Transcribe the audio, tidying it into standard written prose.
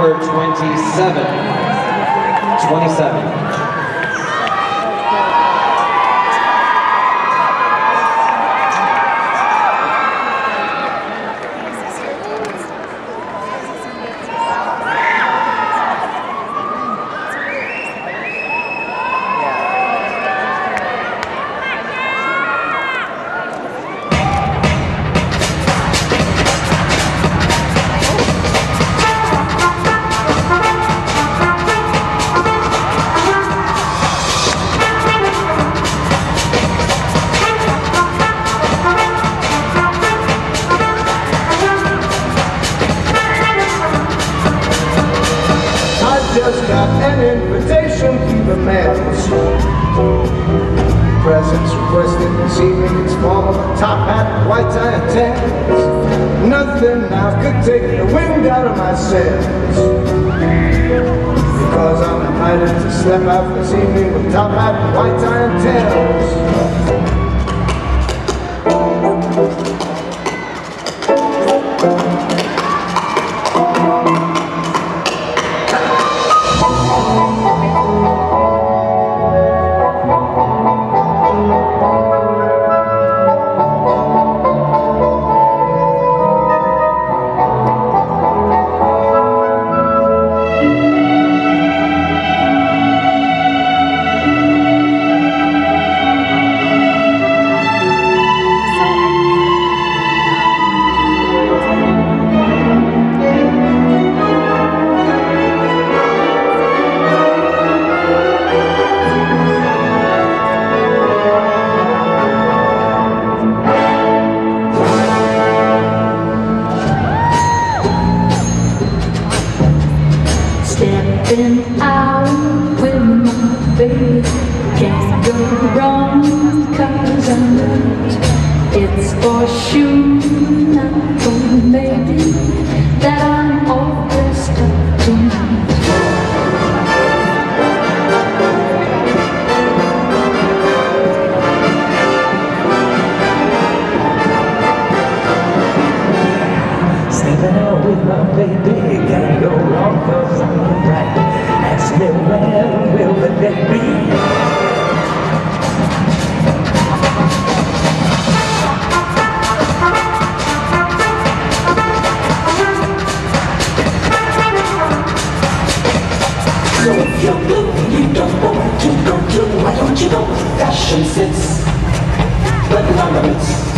27. Just got an invitation through the mail. Presents requested this evening. It's formal, top hat, white tie, and tails. Nothing now could take the wind out of my sails, because I'm invited to step out this evening with top hat, white tie, and tails. Stepping out with my baby, can't go wrong, 'cause I know it's for sure, not for maybe, that I'm all dressed up tonight. Stepping out with my baby, can't go wrong 'cause I'm right. Ask me when will the day be? So if you're blue, you don't want to go to, why don't you go? Fashion sits, but none of it's